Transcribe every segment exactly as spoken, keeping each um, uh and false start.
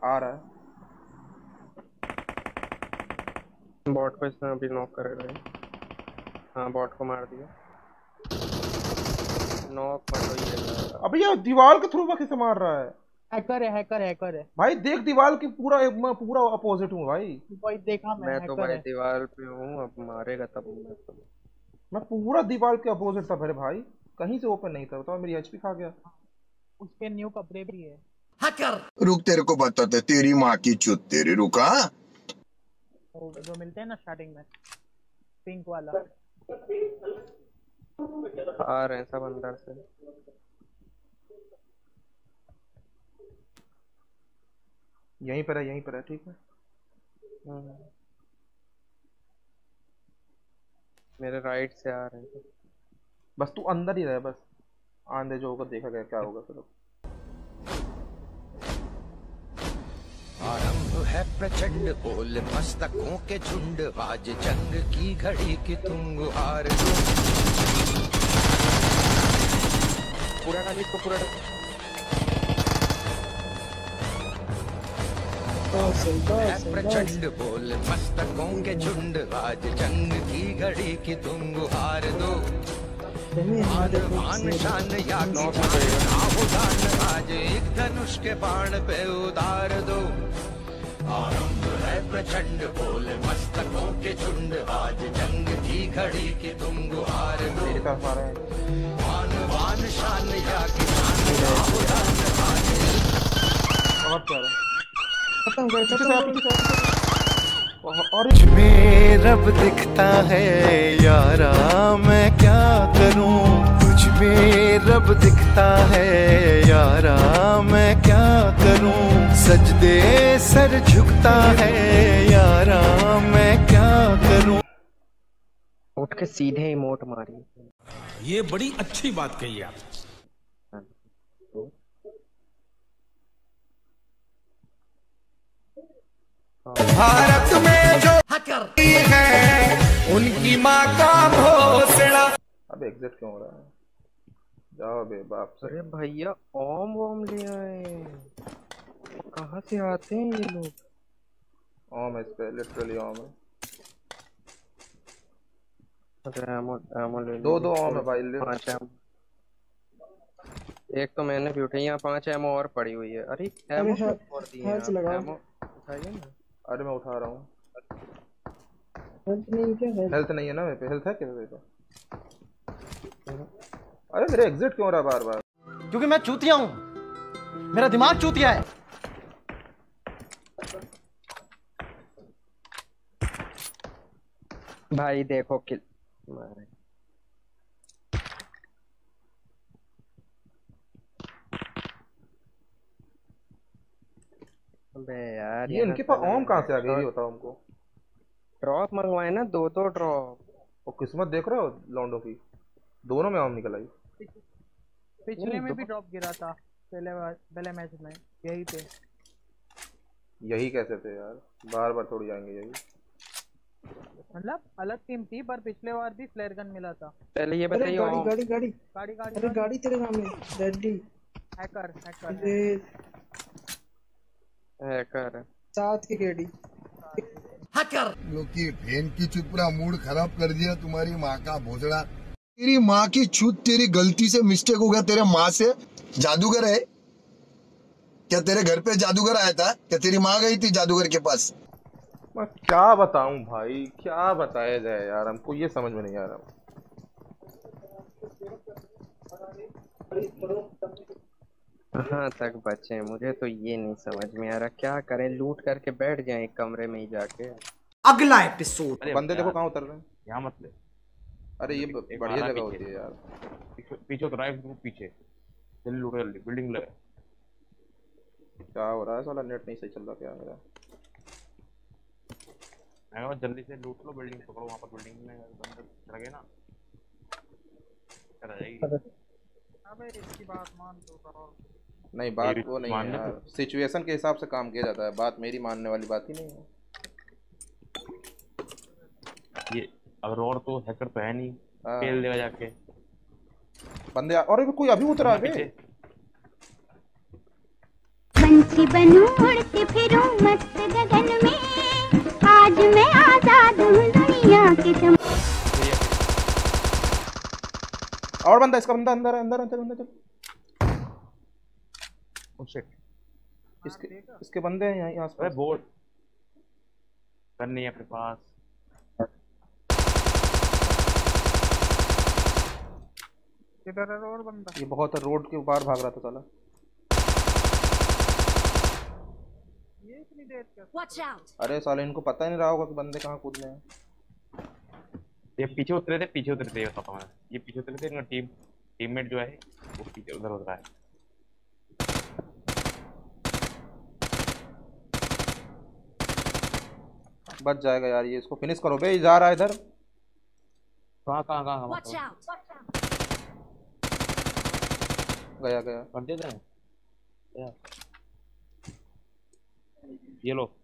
आ रहा है। बॉट को इसने अभी नॉक कर रहा है। हाँ बॉट को मार दिया। नॉक मत हो ये। अबे यार दीवार के थ्रू कैसे मार रहा है? हैकर है हैकर हैकर है भाई देख दीवार की पूरा मैं पूरा अपोजिट हूँ भाई। भाई देखा मैं, मैं तो हैकर भाई है। दीवार पे हूँ, अब मारेगा तब मैं तो। मैं पूरा दीवार के अपोजिट था मेरे भाई, कहीं से ओपन नहीं था। बताओ मेरी एचपी खा गया। उसके न्यू कपड़े भी है। हैकर रुक, तेरे को बताते तेरी माँ की चुत तेरी। रुका जो मिलते हैं ना स्टार्टिंग में, पिंक वाला। आ रहे हैं सब अंदर से। यहीं पर है, यहीं पर है, ठीक है। मेरे राइट से आ रहे हैं। बस तू अंदर ही रहे, बस आंधे जो होगा देखा गया क्या होगा फिर। आरंभ है प्रचंड बोल मस्तकों के झुंड, आज जंग की घड़ी की तुम गुहार दो। पूरा डाली इसको, पूरा डाली। प्रचंड बोल मस्तकों के झुंड, आज जंग की घड़ी की तुम गुहार दो। मान शान या दान, आज एक धनुष के बाण पे उतार दो। आरंभ है प्रचंड बोल मस्तकों के झुंड, आज जंग की घड़ी की तुम गुहार दो। मान मान शान या किसान, दान आज और क्या रहा? खत्म कर पीछे से आ, पीछे से आ। और तुझ में रब दिखता है यारा, मैं क्या करूं। तुझ में रब दिखता है यारा, मैं क्या करूं। सजदे सर झुकता है यारा, मैं क्या करूं। उठ के सीधे इमोट मारी। ये बड़ी अच्छी बात कही आप। भारत में जो हैकर है उनकी माँ का भोसड़ा। अब एग्जिट क्यों हो रहा है? जाओ बे बाप से। अरे भैया ओम ओम ले आए, कहाँ से आते हैं ये लोग? ओम इस पे लिटरली ओम है। एमो एमो ले दो दो ओम है भाई, ले। पांच एमो, एक तो मैंने भी उठाई। यहाँ पांच एमो और पड़ी हुई है। अरे एमो क्यों छोड़ दी है? एमो उठाइए ना। अरे मैं उठा रहा हूँ। हेल्थ नहीं क्या है? हेल्थ नहीं है ना मेरे पे। हेल्थ है क्या मेरे पे? अरे मेरे एग्जिट क्यों हो रहा है बार बार? क्योंकि मैं चूतिया हूँ, मेरा दिमाग चूतिया है। भाई देखो किल मारे। अबे यार ये इनके पास ओम कहाँ से आ गई? बताओ हमको। ड्रॉप मंगवाए ना, दो दो ड्रॉप। और किस्मत देख रहे हो लॉन्डो की, दोनों में ओम निकल आई। पिछले में भी ड्रॉप गिरा था पहले पहले मैच में यही पे। यही कैसे थे यार? बार बार थोड़ी जाएंगे यही। मतलब अलग टीम थी पर पिछले बार भी फ्लेयर गन मिला था। पहले ये बताइए। गाड़ी गाड़ी गाड़ी गाड़ी गाड़ी अरे गाड़ी तेरे सामने। रेडी हैकर हैकर हैकर साथ की गाड़ी हैकर लोग की बहन की चुत पूरा मूड खराब कर दिया तुम्हारी माँ का भोसड़ा। तेरी माँ की चुत, तेरी गलती से मिस्टेक हो गया तेरे माँ से। जादूगर है क्या? तेरे घर पे जादूगर आया था क्या? तेरी माँ गई थी जादूगर के पास? मैं क्या बताऊं भाई, क्या बताया जाए यार, हमको ये समझ में नहीं आ रहा। कहाँ तक बचे? मुझे तो ये नहीं समझ में आ रहा क्या करें। लूट करके बैठ जाएं एक कमरे में ही जाके। अगला एपिसोड। बंदे देखो कहाँ उतर रहे हैं। यहाँ मत ले। अरे ये बढ़िया जगह होती है यार। पीछे उतरा है, पीछे जल्दी लूट, जल्दी बिल्डिंग ले। क्या हो रहा है साला? नेट नहीं सही चल रहा क्या मेरा? मैं जल्दी से लूट लो, बिल्डिंग पकड़ो। वहाँ पर बिल्डिंग में बंदे चढ़ गए ना, चढ़ जाएगी। अबे इसकी बात मान दो करो। नहीं बात वो नहीं है यार, सिचुएशन के हिसाब से काम किया जाता है। बात मेरी मानने वाली बात ही नहीं है ये। अगर और तो हैकर तो है नहीं, खेल देगा जाके बंदे। और कोई अभी उतरा आगे। पक्षी बनूं उड़ती फिरूं मस्त गगन में, आज मैं आजाद हूँ दुनिया के चम। और बंदा, इसका बंदा अंदर अंदर अंदर अंदर चल। ओह शिट, इसके इसके बंदे हैं यहाँ आसपास। अरे बोट गन नहीं है अपने पास। किधर है और बंदा? ये बहुत रोड के ऊपर भाग रहा था साला। ये इतनी देर क्या? Watch out! अरे साले इनको पता ही नहीं रहा होगा कि बंदे कहाँ कूद रहे हैं। ये पीछे उतरे थे, पीछे उतरे थे, ये बताता हूँ मैं। ये पीछे उतरे थे, इनका टीम टीममेट जो है वो पीछे उधर उतरा है। बच जाएगा यार ये, इसको फिनिश करो बे, जा रहा है इधर। कहाँ कहाँ कहाँ Watch out! गया गया कर देते हैं ये लो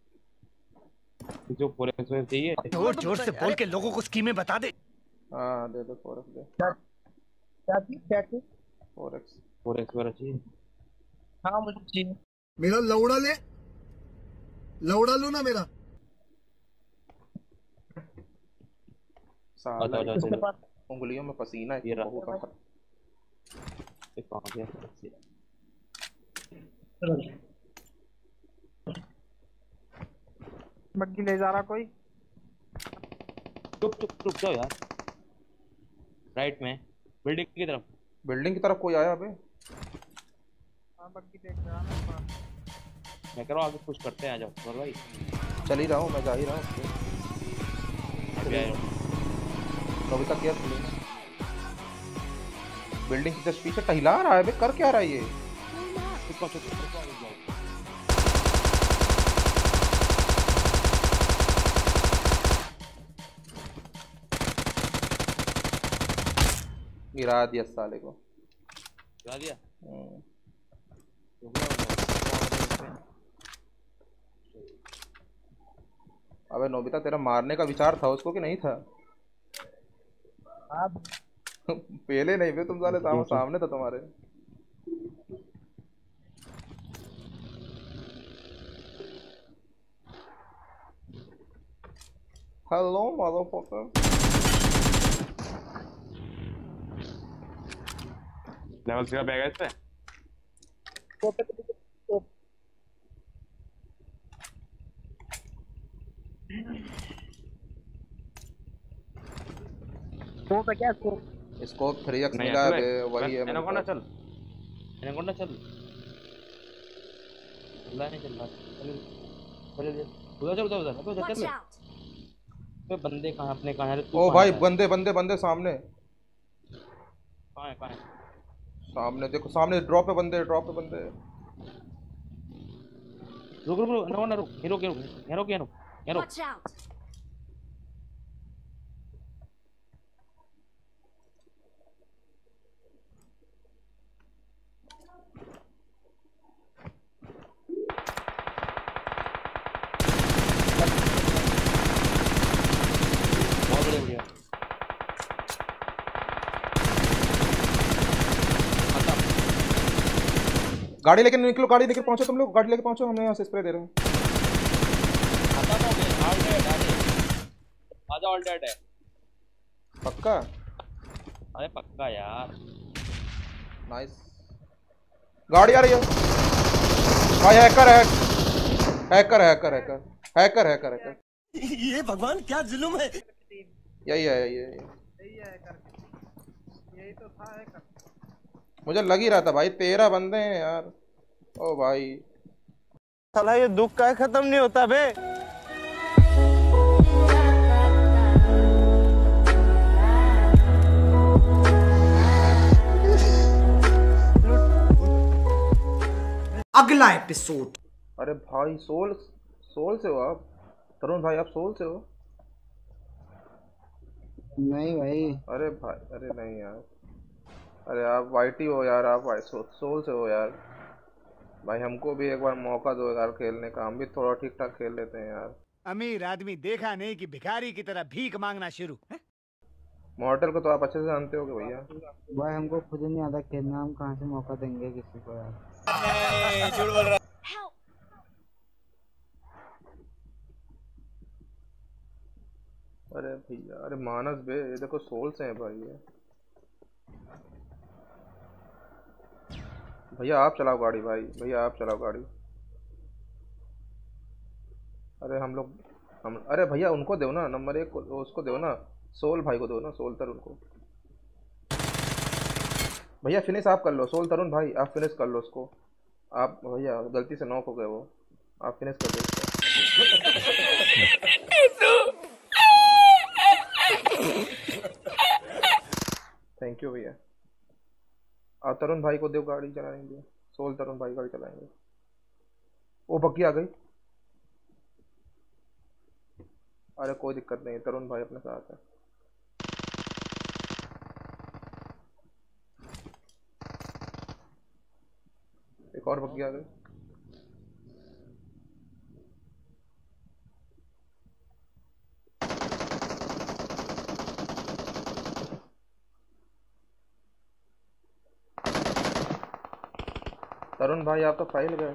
जो पूरे चाहिए। जोर जोर से बोल के लोगों को स्कीमें बता दे। हाँ दे दो फोर एक्स दे। क्या चीज क्या चीज? फोर एक्स फोर एक्स वाला चाहिए। हाँ मुझे चाहिए। मेरा लौड़ा ले, लौड़ा लो ना मेरा। साला अच्छा, अच्छा, अच्छा। उंगलियों में पसीना है। ये रहा। बहू का। ये कहाँ गया? बग्गी ले जा रहा कोई? चुप चुप चुप जाओ यार। राइट में बिल्डिंग की तरफ। बिल्डिंग की तरफ कोई आया अबे? हाँ बग्गी देख रहा मैं पास। मैं कह रहा हूँ आगे पुश करते हैं, आ जाओ और भाई। चल ही रहा हूँ मैं, जा ही रहा हूँ। अभी आ जाओ। अभी तक क्या बिल्डिंग के जस्ट पीछे टहला रहा है बे, कर क्या रहा है ये? चुप चुप चुप जाओ। गिरा दिया साले को। गिरा दिया? अबे नोबिता तेरा मारने का विचार था उसको कि नहीं था? पहले नहीं बे, तुम साले सामने सामने था तुम्हारे। Hello motherfucker. लेवल थ्री का बैग है इस पे? स्कोप है क्या? स्कोप स्कोप थ्री एक्स मिला है, वही है। एनाकोंडा चल, एनाकोंडा चल। चल नहीं चल रहा। चल चल उधर चल उधर उधर उधर चल। तो बंदे कहाँ अपने कहाँ है? ओ भाई बंदे बंदे बंदे सामने। कहाँ है कहाँ है? सामने देखो, सामने ड्रॉप पे बंदे, ड्रॉप पे बंदे। रुक रुक रुक ना ना रुक, हीरो के रुक, हीरो के रुक, हीरो। गाड़ी लेके निकलो, गाड़ी लेके पहुंचो तुम लोग, गाड़ी लेके पहुंचो, हमें यहाँ से स्प्रे दे रहे हैं। खत्म हो गए, ऑल डेड आजा, ऑल डेड है पक्का? अरे पक्का यार। नाइस। गाड़ी आ रही है भाई। हैकर है, hacker hacker hacker hacker hacker hacker. ये भगवान क्या जुल्म है। यही है यही है यही है हैकर, यही तो था हैकर। मुझे लग ही रहा था भाई, तेरह बंदे हैं यार। ओ भाई साला ये दुख का खत्म नहीं होता बे। अगला एपिसोड। अरे भाई सोल सोल से हो आप? तरुण भाई आप सोल से हो? नहीं भाई। अरे भाई अरे नहीं यार, अरे आप वाइटी हो यार, आप सो, सोल से हो यार। भाई हमको भी एक बार मौका दो यार खेलने का, हम भी थोड़ा ठीक ठाक खेल लेते हैं यार। अमीर आदमी देखा नहीं कि भिखारी की तरह भीख मांगना शुरू। मॉर्टल को तो आप अच्छे से जानते होगे भैया। भाई हमको खुद नहीं आता खेलना, हम कहाँ से मौका देंगे किसी को यार। भैया अरे मानस बे, ये देखो सोल से हैं भाई ये। भैया आप चलाओ गाड़ी भाई, भैया आप चलाओ गाड़ी। अरे हम लोग हम अरे भैया उनको दो ना, नंबर एक को उसको दो ना, सोल भाई को दो ना, सोल तरुण को। भैया फिनिश आप कर लो, सोल तरुण भाई आप फिनिश कर लो उसको। आप भैया गलती से नॉक हो गए वो, आप फिनिश कर दो उसको। थैंक यू भैया। आप तरुण भाई को दो गाड़ी चलाएंगे, सोल तरुण भाई गाड़ी चलाएंगे। वो बग्गी आ गई। अरे कोई दिक्कत नहीं, तरुण भाई अपने साथ है। एक और बग्गी आ गई। तरुण भाई आप तो फाइल गए।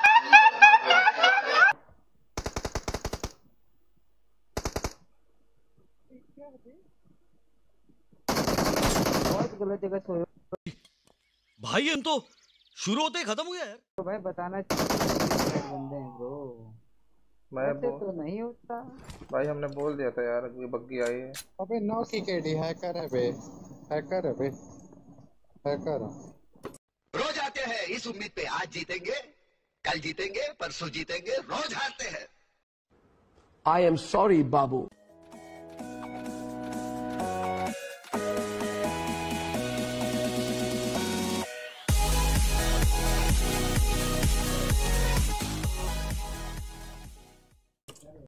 बहुत गलत जगह सोए भाई हम तो शुरू होते ही खत्म हो गया यार। तो भाई बताना चाहिए बंदे हैं ब्रो, मैं ऐसे बो... तो नहीं होता भाई हमने बोल दिया था यार, ये बग्गी आई है। अबे नौ की केडी हैकर है बे, हैकर है बे, हैकर। रोज आते हैं इस उम्मीद पे आज जीतेंगे, कल जीतेंगे, परसों जीतेंगे, रोज हारते हैं। I am sorry Babu.